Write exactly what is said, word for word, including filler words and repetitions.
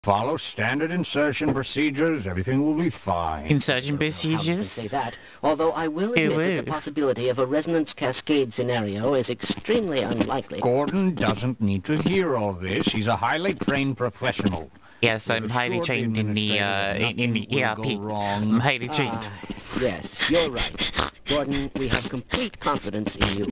Follow standard insertion procedures. Everything will be fine. Insertion How to procedures? say that, although I will Hey, admit that wait. the possibility of a resonance cascade scenario is extremely unlikely. Gordon doesn't need to hear all this. He's a highly trained professional. Yes, I'm We're highly assured trained in the, uh, administrator in, in the nothing E R will P. go wrong. I'm highly trained. Ah, yes, you're right. Gordon, we have complete confidence in you.